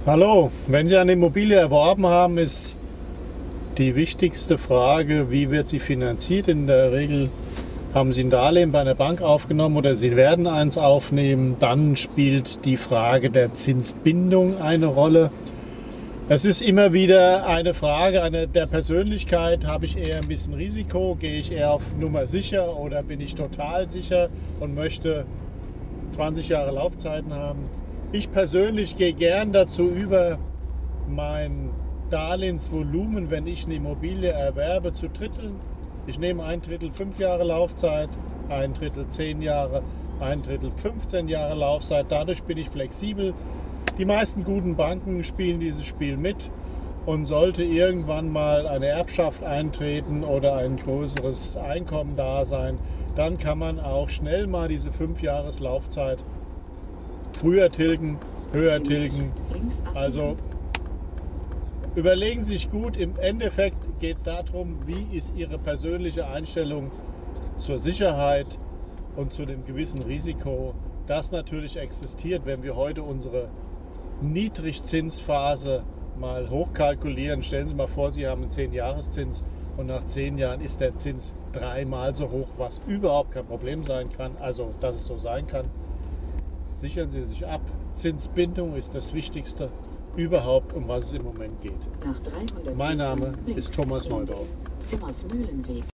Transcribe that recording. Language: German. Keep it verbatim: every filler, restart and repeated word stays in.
Hallo, wenn Sie eine Immobilie erworben haben, ist die wichtigste Frage, wie wird sie finanziert? In der Regel haben Sie ein Darlehen bei einer Bank aufgenommen oder Sie werden eins aufnehmen. Dann spielt die Frage der Zinsbindung eine Rolle. Es ist immer wieder eine Frage eine, der Persönlichkeit. Habe ich eher ein bisschen Risiko? Gehe ich eher auf Nummer sicher oder bin ich total sicher und möchte zwanzig Jahre Laufzeiten haben? Ich persönlich gehe gern dazu über, mein Darlehensvolumen, wenn ich eine Immobilie erwerbe, zu dritteln. Ich nehme ein Drittel fünf Jahre Laufzeit, ein Drittel zehn Jahre, ein Drittel fünfzehn Jahre Laufzeit. Dadurch bin ich flexibel. Die meisten guten Banken spielen dieses Spiel mit, und sollte irgendwann mal eine Erbschaft eintreten oder ein größeres Einkommen da sein, dann kann man auch schnell mal diese fünf Jahres Laufzeit früher tilgen, höher tilgen. Also überlegen Sie sich gut, im Endeffekt geht es darum, wie ist Ihre persönliche Einstellung zur Sicherheit und zu dem gewissen Risiko, das natürlich existiert, wenn wir heute unsere Niedrigzinsphase mal hochkalkulieren. Stellen Sie mal vor, Sie haben einen zehn-Jahres-Zins und nach zehn Jahren ist der Zins dreimal so hoch, was überhaupt kein Problem sein kann, also dass es so sein kann. Sichern Sie sich ab. Zinsbindung ist das Wichtigste überhaupt, um was es im Moment geht. Mein Name ist Thomas Neubauer.